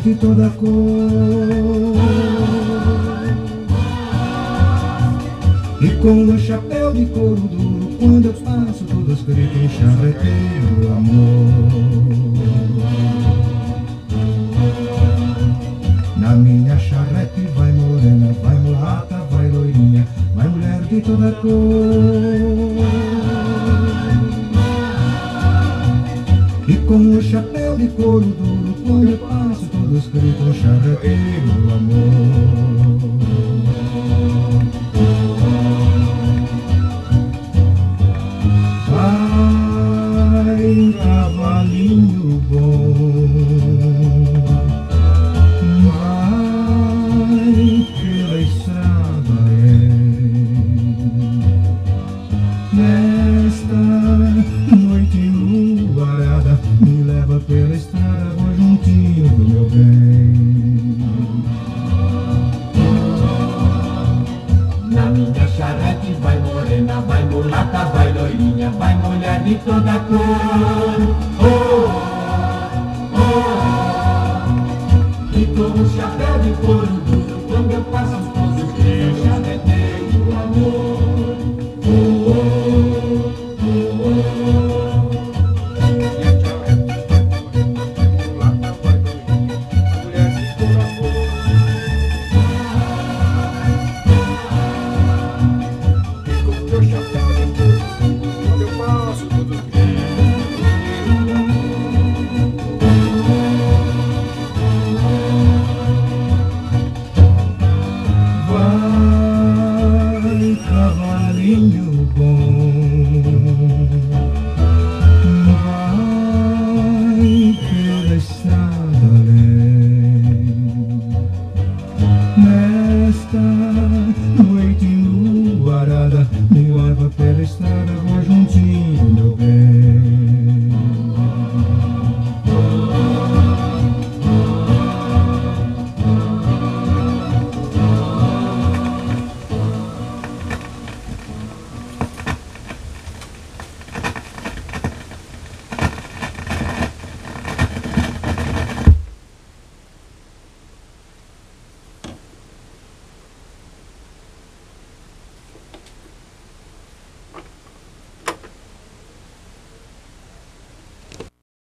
de toda cor. E com o chapéu de couro duro, quando eu passo, todos gritam charreteiro amor. Na minha charrete vai morena, vai mulata, vai loirinha, vai mulher de toda cor. E com o chapéu de couro duro, quando eu passo, todos gritam charreteiro amor. Vai, cavalinho bom, vai pela estrada, nesta noite enluarada, me leva pela estrada.